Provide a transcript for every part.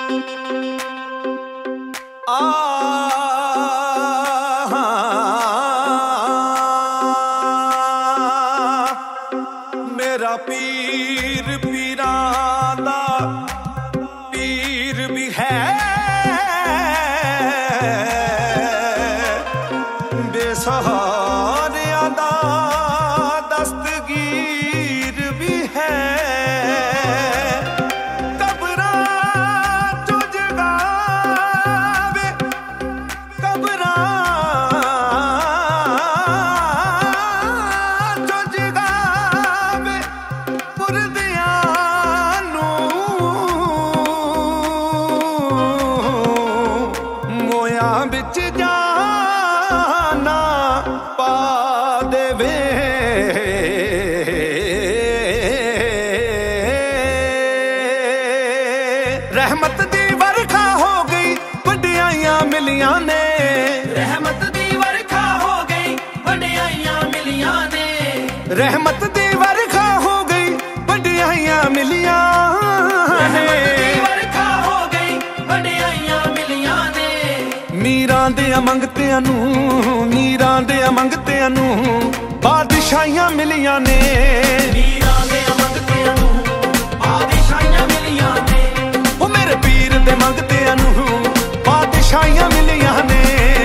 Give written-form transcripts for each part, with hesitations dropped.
मेरा पीर पीरां दा पीर भी है, बेसहारियां दा दस्तगीर भी है। बिच जाना पा देवे रहमत दी वर्खा हो गई वड्डियां मिलियां ने, रहमत दी वर्खा हो गई वड्डियां मिलियां ने, रहमत दी वर्खा हो गई वड्डियां मिलियां ने, मीरां दे मंगतियां नूं, मीरां दे मंगतियां नूं बादशाहियां मिलियां ने, मीरां दे मंगतियां नूं बादशाहियां मिलियां ने, ओ मेरे पीर दे मंगतियां नूं बादशाहियां मिलियां ने,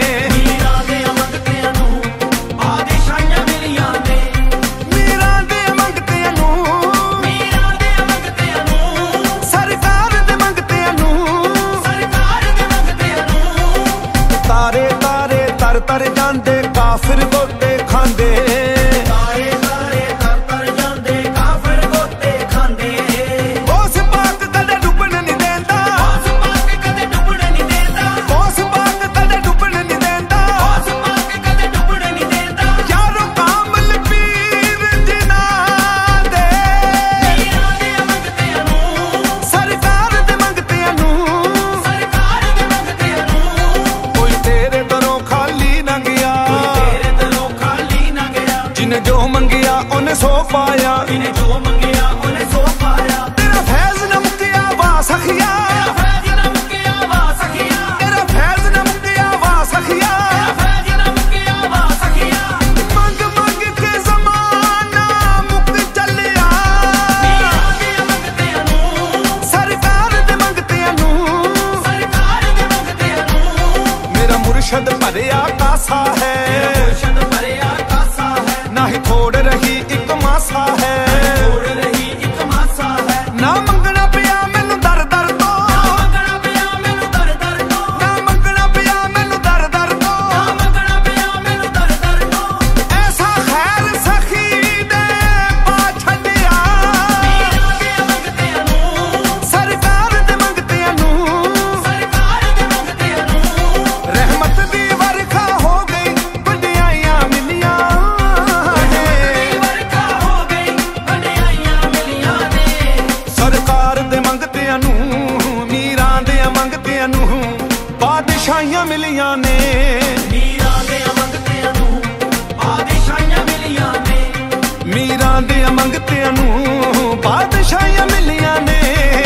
मीरां दे मंगतियां नूं बादशाहियां मिलियां ने, मीरां दे मंगतियां नूं, मीरां दे मंगतियां नूं, सरकार दे मंगतियां नूं, सरकार दे मंगतियां नूं, तारे तारे तर तर जांदे काफिर गोते खांदे, तारे तारे तर तर जांदे काफिर गोते खांदे, उस पाक कदे डुबण नहीं देंदा, उस पाक कदे डुबण नहीं देंदा, उस पाक कदे डुबण नहीं देंदा, उस पाक कदे डुबण नहीं देंदा, यारो कामल पीर जिन्हां दे, मीरां दे मंगतियां नूं, सरकार दे मंगतियां नूं, सरकार दे मंगतियां नूं, कोई तेरे दरों खाली ना गया, तेरे दरों खाली ना गया, जिन्हें जो मंगिया उन्हें सो पाया, जिन्हें जो मंगिया उन्हें सो पाया, तेरा फैज न मुकिया वाह सखिया, तेरा फैज न मुकिया वाह सखिया, तेरा फैज न मुकिया वाह सखिया, तेरा फैज न मुकिया वाह सखिया, मंग मंग के ज़माना मुक चलिया, मीरां दे मंगतियां नूं, सरकार दे मंगतियां नूं, सरकार दे मंगतियां नूं, मेरा मुर्शद भरिया कासा है, मुर्शद भरिया कासा है, ना ही थोड़ रही एक मासा है, छोड़ रही एक मासा है, ना मंगना पिया मैनू दर दर तो, मंगना पिया मैनू दर दर तो, ना मंगना पिया मैनू दर दर तो, मंगना पिया मैनू दर दर तो, ऐसा खैर सखी दे पा छड़िया, मीरां दे मंगतियां नूं, सरकार दे मंगतियां नूं, सरकार दे मंगतियां नूं, रहमत दी वर्खा हो गई वड्डियां मिलियां ने, वर्खा हो गई वड्डियां मिलियां ने, सरकार दे मंगतियां नूं, मीरां दे मंगतियां नूं बादशाहियां मिलियां ने, मीरां दे मंगतियां नूं बादशाहियां मिलियां ने, मीरां दे मंगतियां नूं बादशाहियां मिलियां ने।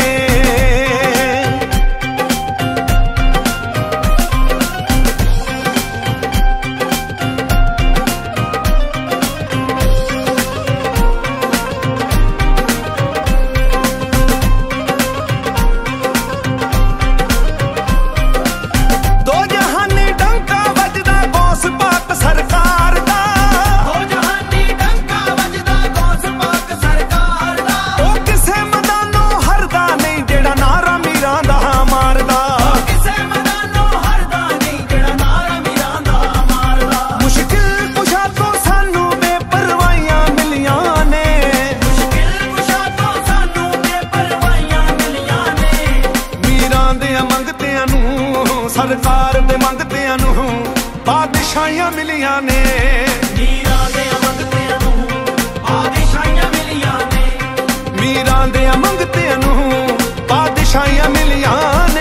दो जहानी डंका वजदा गौस पाक सरकार दा, हो जहानी डंका वजदा गौस पाक सरकार दा, ओ किसे मैदानों हरदा नहीं जेड़ा नारा मीरां दा मारदा, किसे मैदानों हरदा नहीं जेड़ा नारा मीरां दा मारदा, मुश्किल कुशा तो सानू बेपरवाहियां मिलियां ने, मुश्किल कुशा तो सानू बेपरवाहियां मिलियां ने, मीरां दे मंगतियां नूं, सरकार दे मंगतियां नूं बादशाहियां मिलियां ने, मीरां दे मंगतियां नूं बादशाहियां मिलियां ने, मीरां दे मंगतियां नूं बादशाहियां मिलियां ने।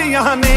ਦੀਆਂ ਨੇ।